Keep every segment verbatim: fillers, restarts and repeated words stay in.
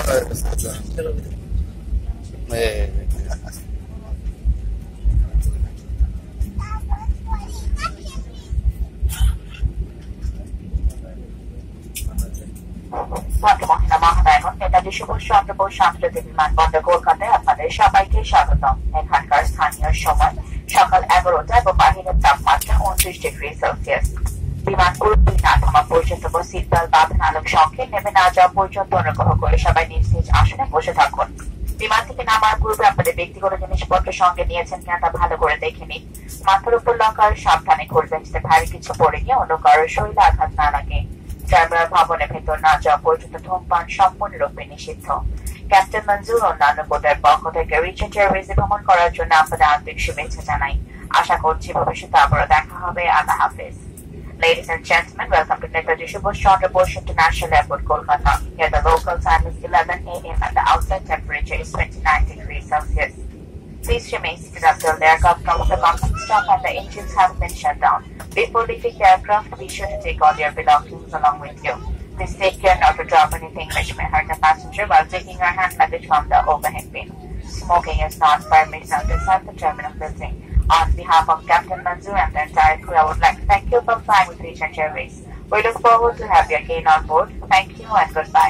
Eh, মহিলা মহানায়ক নেতাজি সুভাষচন্দ্র বোস আন্তর্জাতিক বিমানবন্দর কলকাতায় আপনাদের সবাইকে স্বাগতম। এখানকার স্থানীয় সময় সকাল এগারোটা এবং বাহিরের তাপমাত্রা উনত্রিশ ডিগ্রি সেলসিয়াস। বিমান পুরোপুরি না থামা পর্যন্ত বা সিট বেল্ট বাঁধন আলোক সংকেত নেমে না যাওয়া পর্যন্ত অনুগ্রহ করে সবাই নিজ নিজ আসনে বসে থাকুন। বিমান থেকে নামার পূর্বে আপনাদের ব্যক্তিগত জিনিসপত্র সঙ্গে নিয়েছেন কিনা তা ভালো করে দেখে নিন। মাথার উপর লঙ্কার সাবধানে করবেন যাতে ভারী কিছু পড়ে গিয়ে অন্য কারোর শরীরে আঘাত না লাগে। টার্মিনাল ভবনের ভেতর না যাওয়া পর্যন্ত ধূমপান সম্পূর্ণরূপে নিষিদ্ধ। ক্যাপ্টেন মঞ্জুর অন্যান্য বোর্ডের পক্ষ থেকে রিচেন্ট এয়ারওয়েজে ভ্রমণ করার জন্য আপনাদের আন্তরিক শুভেচ্ছা জানাই। আশা করছি ভবিষ্যতে আবারও দেখা হবে। আল্লাহ হাফেজ। Ladies and gentlemen, welcome to Netaji Subhash Chandra Bose International Airport, Kolkata. Here the local time is eleven a m and the outside temperature is twenty-nine degrees Celsius. Please remain seated until the aircraft comes to complete stop and the engines have been shut down. Before leaving the aircraft, be sure to take all your belongings along with you. Please take care not to drop anything which may hurt the passenger while taking your hand luggage from the overhead bin. Smoking is not permitted outside the terminal building. On behalf of Captain Manzoor and the entire crew, I would like to thank you for flying with Regent Airways. We look forward to have you again on board. Thank you and goodbye.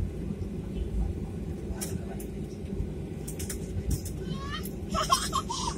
Ha ha ha!